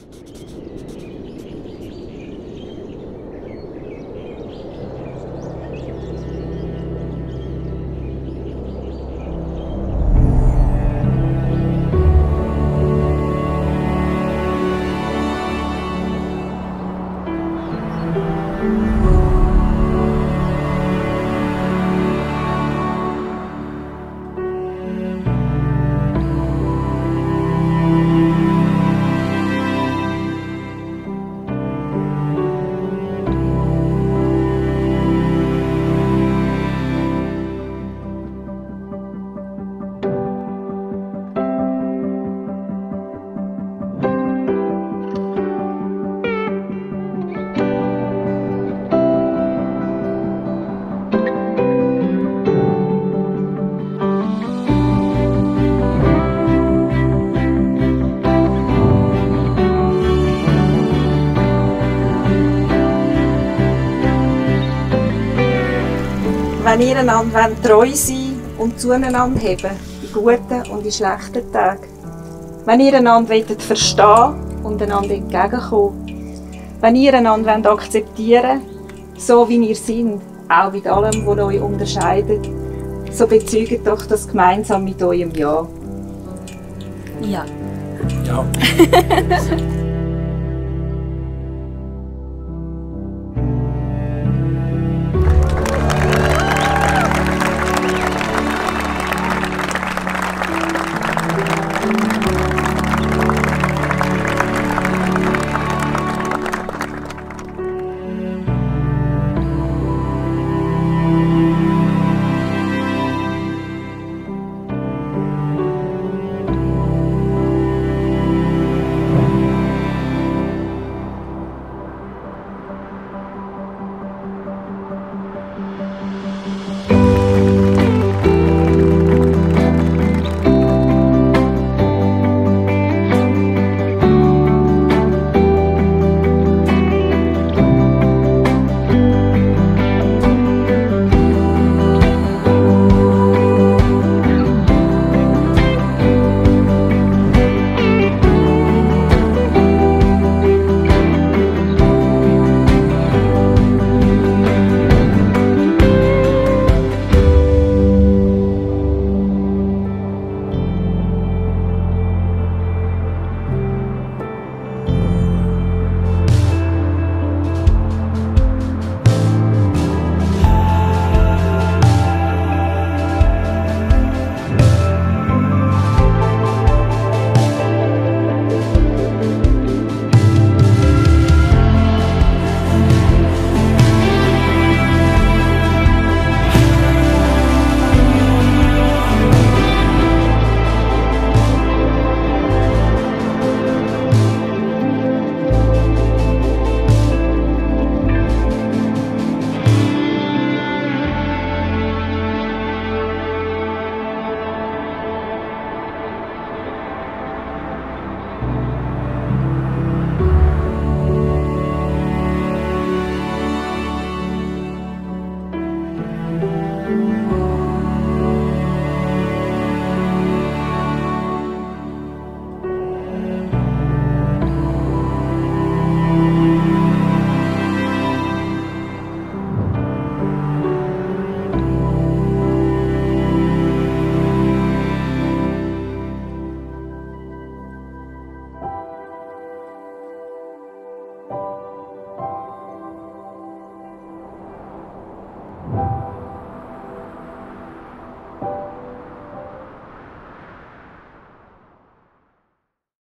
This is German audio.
Wenn ihr einander treu sein und zueinander haben, in guten und in schlechten Tagen. Wenn ihr einander verstehen und einander entgegenkommen. Wenn ihr einander akzeptieren wollt, so wie ihr seid, auch mit allem, was euch unterscheidet, so bezeugt doch das gemeinsam mit eurem Ja. Ja. Ja.